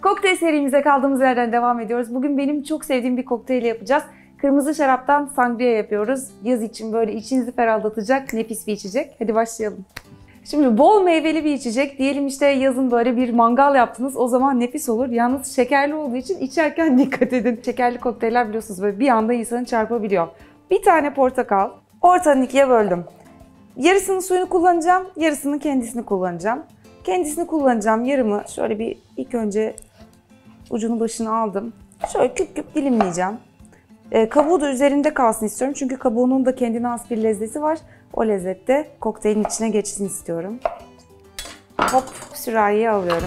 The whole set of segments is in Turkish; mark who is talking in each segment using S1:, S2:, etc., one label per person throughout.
S1: Kokteyl serimize kaldığımız yerden devam ediyoruz. Bugün benim çok sevdiğim bir kokteyl yapacağız. Kırmızı şaraptan sangria yapıyoruz. Yaz için böyle içinizi ferahlatacak nefis bir içecek. Hadi başlayalım. Şimdi bol meyveli bir içecek. Diyelim işte yazın böyle bir mangal yaptınız. O zaman nefis olur. Yalnız şekerli olduğu için içerken dikkat edin. Şekerli kokteyller biliyorsunuz böyle bir anda insanı çarpabiliyor. Bir tane portakal. Ortadan ikiye böldüm. Yarısının suyunu kullanacağım. Yarısının kendisini kullanacağım. Kendisini kullanacağım. Yarımı şöyle bir ilk önce ucunu başını aldım. Şöyle küp küp dilimleyeceğim. Kabuğu da üzerinde kalsın istiyorum. Çünkü kabuğunun da kendine has bir lezzeti var. O lezzette kokteylin içine geçsin istiyorum. Hop, sürahiye alıyorum.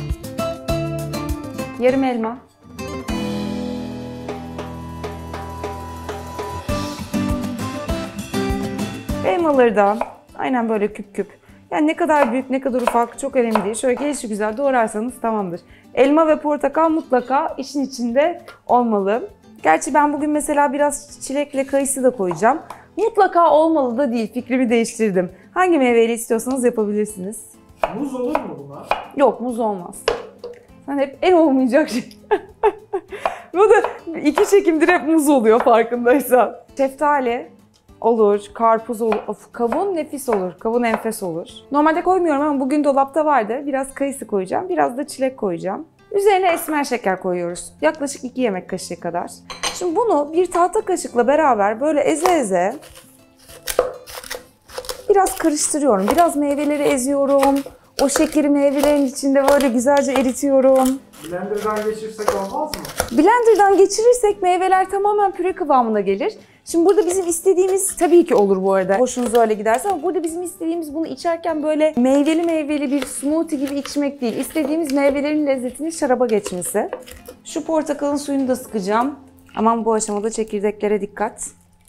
S1: Yarım elma. Elmaları da aynen böyle küp küp. Yani ne kadar büyük ne kadar ufak çok önemli değil. Şöyle gelişigüzel doğrarsanız tamamdır. Elma ve portakal mutlaka işin içinde olmalı. Gerçi ben bugün mesela biraz çilekle kayısı da koyacağım. Mutlaka olmalı da değil. Fikrimi değiştirdim. Hangi meyveyle istiyorsanız yapabilirsiniz.
S2: Muz olur mu buna?
S1: Yok, muz olmaz. Sen hep en olmayacak şey. Bu da iki çekimdir hep muz oluyor farkındaysan. Şeftali olur, karpuz olur. Of, kavun nefis olur. Kavun enfes olur. Normalde koymuyorum ama bugün dolapta vardı. Biraz kayısı koyacağım. Biraz da çilek koyacağım. Üzerine esmer şeker koyuyoruz. Yaklaşık 2 yemek kaşığı kadar. Şimdi bunu bir tahta kaşıkla beraber böyle eze eze biraz karıştırıyorum. Biraz meyveleri eziyorum. O şekeri meyvelerin içinde böyle güzelce eritiyorum.
S2: Blender'dan geçirsek olmaz mı?
S1: Blender'dan geçirirsek meyveler tamamen püre kıvamına gelir. Şimdi burada bizim istediğimiz tabii ki olur bu arada. Hoşunuza öyle giderse ama burada bizim istediğimiz bunu içerken böyle meyveli bir smoothie gibi içmek değil. İstediğimiz meyvelerin lezzetinin şaraba geçmesi. Şu portakalın suyunu da sıkacağım. Aman bu aşamada çekirdeklere dikkat.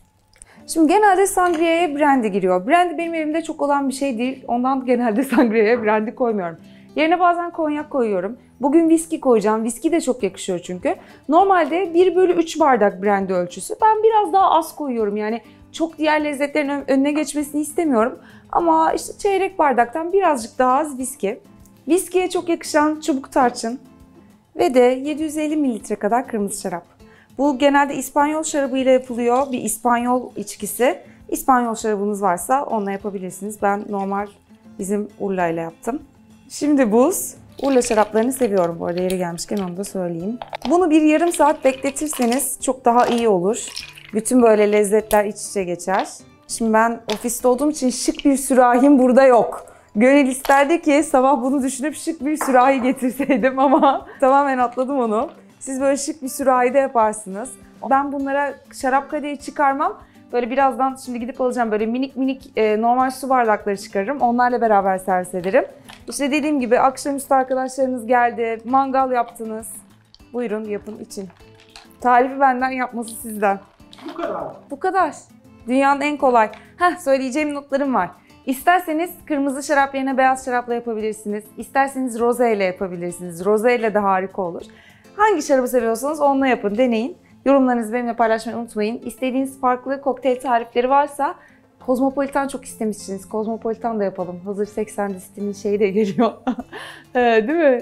S1: Şimdi genelde sangria'ya brandy giriyor. Brandy benim evimde çok olan bir şey değil. Ondan genelde sangria'ya brandy koymuyorum. Yerine bazen konyak koyuyorum. Bugün viski koyacağım. Viski de çok yakışıyor çünkü. Normalde 1/3 bardak brandy ölçüsü. Ben biraz daha az koyuyorum. Yani çok diğer lezzetlerin önüne geçmesini istemiyorum. Ama işte çeyrek bardaktan birazcık daha az viski. Viskiye çok yakışan çubuk tarçın. Ve de 750 mililitre kadar kırmızı şarap. Bu genelde İspanyol şarabıyla yapılıyor. Bir İspanyol içkisi. İspanyol şarabınız varsa onunla yapabilirsiniz. Ben normal bizim Urla ile yaptım. Şimdi buz. Urla şaraplarını seviyorum bu arada, yeri gelmişken onu da söyleyeyim. Bunu bir yarım saat bekletirseniz çok daha iyi olur. Bütün böyle lezzetler iç içe geçer. Şimdi ben ofiste olduğum için şık bir sürahim burada yok. Gönül isterdi ki sabah bunu düşünüp şık bir sürahi getirseydim ama tamamen atladım onu. Siz böyle şık bir sürahide yaparsınız. Ben bunlara şarap kadehi çıkarmam. Böyle birazdan şimdi gidip alacağım böyle minik normal su bardakları çıkarırım. Onlarla beraber servis ederim. İşte dediğim gibi akşamüstü arkadaşlarınız geldi, mangal yaptınız. Buyurun yapın için. Tarifi benden, yapması sizden.
S2: Bu kadar.
S1: Bu kadar. Dünyanın en kolay. Söyleyeceğim notlarım var. İsterseniz kırmızı şarap yerine beyaz şarapla yapabilirsiniz. İsterseniz roze ile yapabilirsiniz. Roze ile de harika olur. Hangi şarabı seviyorsanız onunla yapın, deneyin. Yorumlarınızı benimle paylaşmayı unutmayın. İstediğiniz farklı kokteyl tarifleri varsa Kozmopolitan çok istemişsiniz. Kozmopolitan da yapalım. Hazır 80 distinin şeyi de geliyor. Değil mi?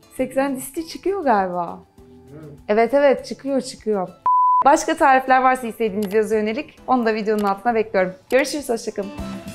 S1: 80 disti çıkıyor galiba. Evet çıkıyor. Başka tarifler varsa istediğiniz yazı yönelik onu da videonun altına bekliyorum. Görüşürüz, hoşçakalın.